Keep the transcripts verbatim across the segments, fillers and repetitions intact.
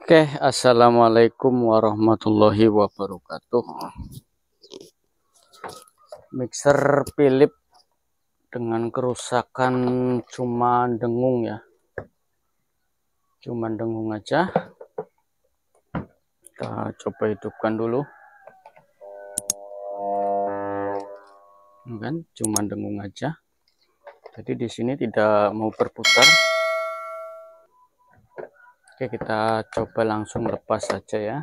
Oke, assalamualaikum warahmatullahi wabarakatuh. Mixer Philips dengan kerusakan cuma dengung ya, cuma dengung aja. Kita coba hidupkan dulu, kan? Cuma dengung aja. Jadi di sini tidak mau berputar. Oke, kita coba langsung lepas saja ya.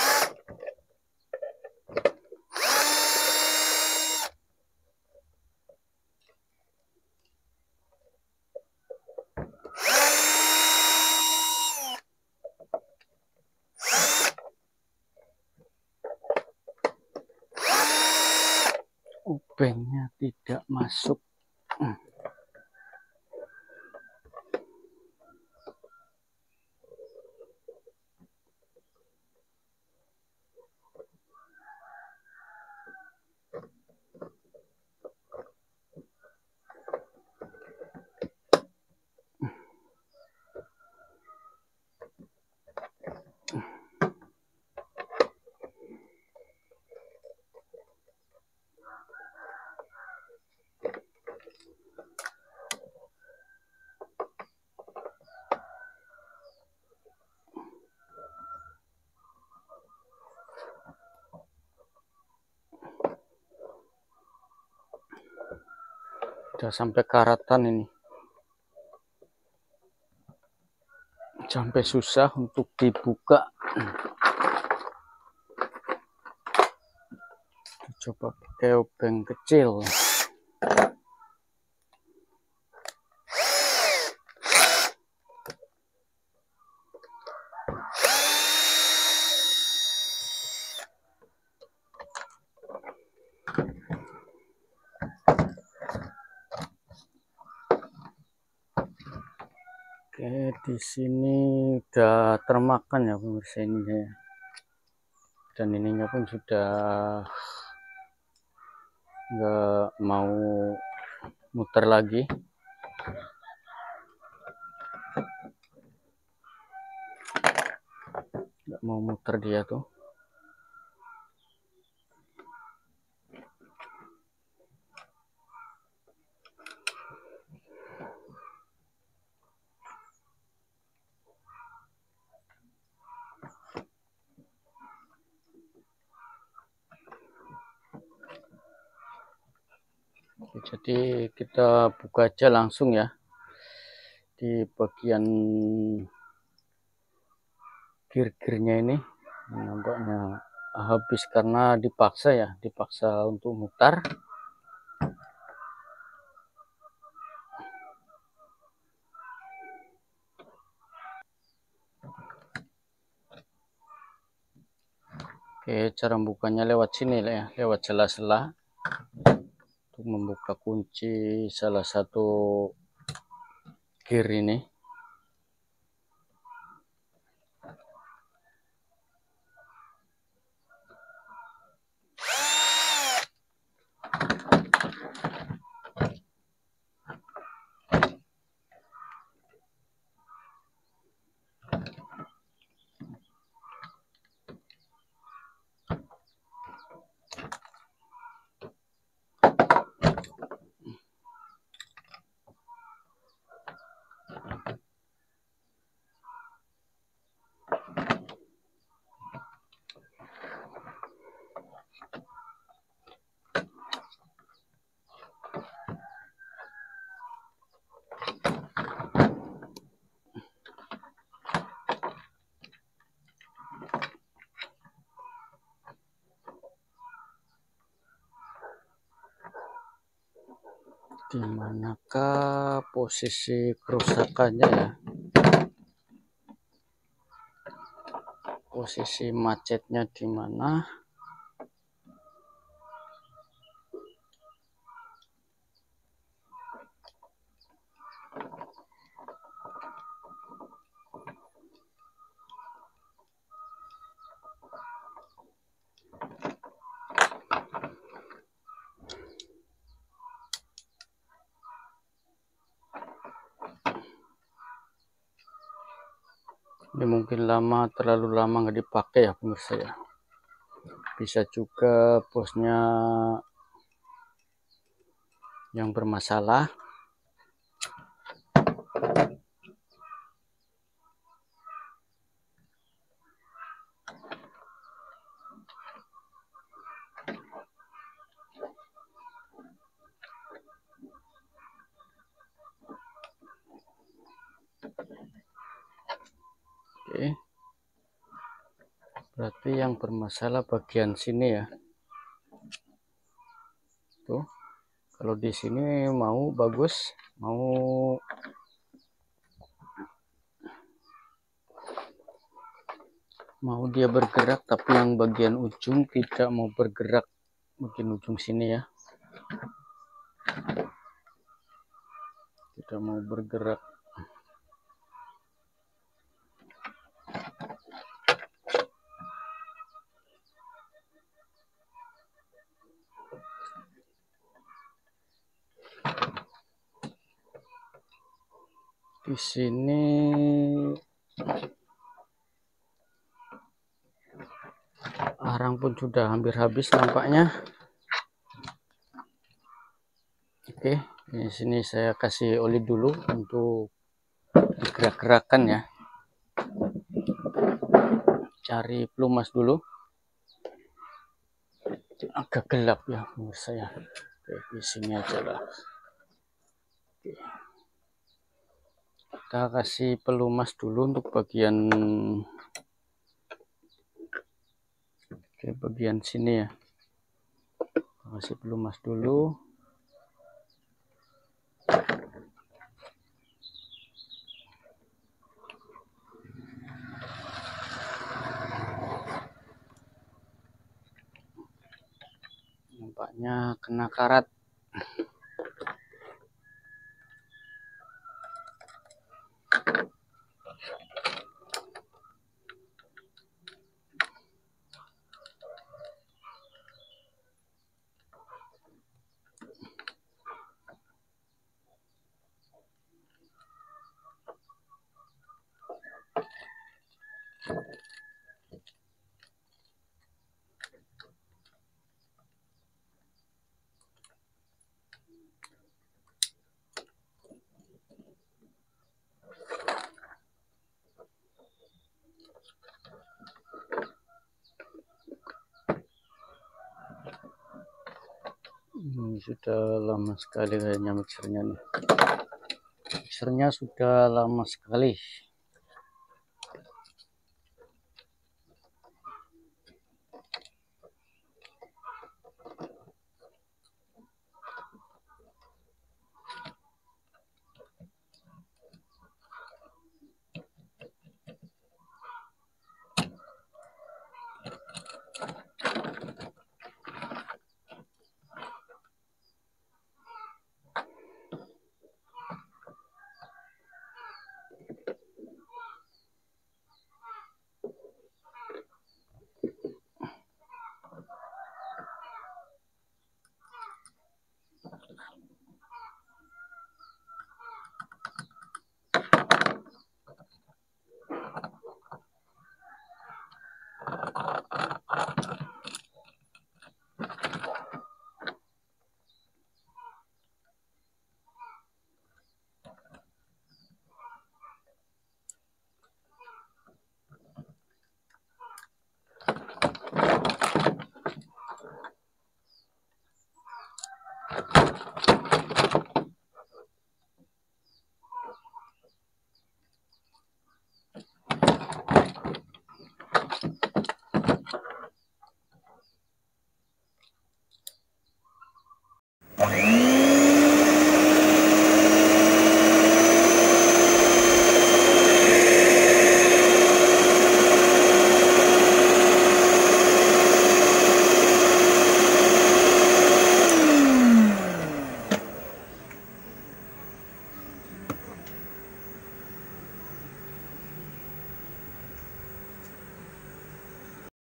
Obengnya tidak masuk. Hmm. Udah sampai karatan ini, sampai susah untuk dibuka. Coba pakai obeng kecil. Oke, di sini udah termakan ya pemirsa ini ya. Dan ininya pun sudah nggak mau muter lagi. Nggak mau muter dia tuh. Jadi kita buka aja langsung ya di bagian gear-gearnya ini. Nampaknya habis karena dipaksa ya, dipaksa untuk mutar. Oke, cara membukanya lewat sini lah ya, lewat sela-sela untuk membuka kunci salah satu gear ini. Di manakah posisi kerusakannya ya? Posisi macetnya di mana? Ini mungkin lama, terlalu lama nggak dipakai ya pemirsa ya. Bisa juga bosnya yang bermasalah. Oke, berarti yang bermasalah bagian sini ya. Tuh, kalau di sini mau bagus, mau mau dia bergerak, tapi yang bagian ujung tidak mau bergerak, bagian ujung sini ya, tidak mau bergerak. Di sini arang pun sudah hampir habis nampaknya. Oke, di sini saya kasih oli dulu untuk digerak-gerakan ya. Cari pelumas dulu. Agak gelap ya menurut saya. Oke, di sini aja lah. Oke. Kita kasih pelumas dulu untuk bagian Oke, bagian sini ya. Kasih pelumas dulu. Nampaknya kena karat. Ini sudah lama sekali kayaknya mixernya nih. Mixernya sudah lama sekali.